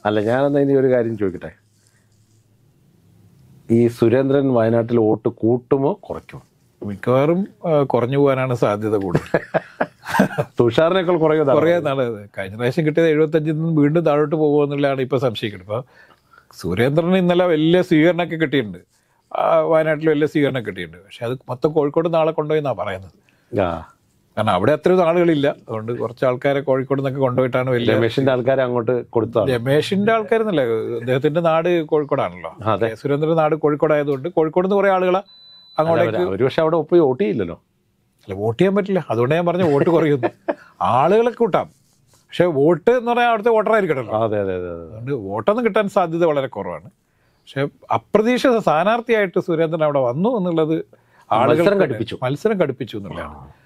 അല്ല, ഞാനെന്നാ ഇനി ഒരു കാര്യം ചോദിക്കട്ടെ. ഈ സുരേന്ദ്രൻ വയനാട്ടിൽ വോട്ട് കൂട്ടുമോ കുറയ്ക്കുമോ? മിക്കവാറും കുറഞ്ഞു പോകാനാണ് സാധ്യത കൂടുതൽ. തുഷാറിനേക്കാൾ കുറേ നാളെ കഴിഞ്ഞ പ്രാവശ്യം കിട്ടിയത് 75 നിന്ന് വീണ്ടും താഴോട്ട് പോകുമെന്നുള്ളതാണ് ഇപ്പോൾ സംശയിക്കുന്നത്. ഇപ്പോൾ സുരേന്ദ്രന് ഇന്നലെ വലിയ സ്വീകരണമൊക്കെ കിട്ടിയിട്ടുണ്ട്, വയനാട്ടിൽ വലിയ സ്വീകരണം കിട്ടിയിട്ടുണ്ട്. പക്ഷെ അത് മൊത്തം കോഴിക്കോട് നാളെ കൊണ്ടുപോയെന്നാണ് പറയുന്നത്. കാരണം അവിടെ അത്രയും ആളുകളില്ല, അതുകൊണ്ട് കുറച്ച് ആൾക്കാരെ കോഴിക്കോട് നിന്നൊക്കെ കൊണ്ടുപോയിട്ടാണ് വലിയ രമേശിന്റെ ആൾക്കാരെ അങ്ങോട്ട് കൊടുത്തു. രമേശിന്റെ ആൾക്കാരെന്നല്ല, അദ്ദേഹത്തിന്റെ നാട് കോഴിക്കോടാണല്ലോ. സുരേന്ദ്രന്റെ നാട് കോഴിക്കോടായതുകൊണ്ട് കോഴിക്കോട് നിന്ന് കുറെ ആളുകളെ അങ്ങോട്ടേക്ക്. ഒരു പക്ഷെ അവിടെ ഒപ്പം വോട്ട് ചെയ്യില്ലല്ലോ. അല്ല, വോട്ട് ചെയ്യാൻ പറ്റില്ല, അതുകൊണ്ട് ഞാൻ പറഞ്ഞു വോട്ട് കുറയുന്നു. ആളുകളെ കൂട്ടാം, പക്ഷെ വോട്ട് എന്ന് പറഞ്ഞാൽ അവിടുത്തെ വോട്ടറായിരിക്കണല്ലോ. അതെ അതെ അതെ. അതുകൊണ്ട് വോട്ടൊന്നും കിട്ടാൻ സാധ്യത വളരെ കുറവാണ്. പക്ഷെ അപ്രതീക്ഷിത സ്ഥാനാർത്ഥിയായിട്ട് സുരേന്ദ്രൻ അവിടെ വന്നു എന്നുള്ളത് ആളുകൾ മത്സരം കടുപ്പിച്ചു എന്നുള്ളതാണ്.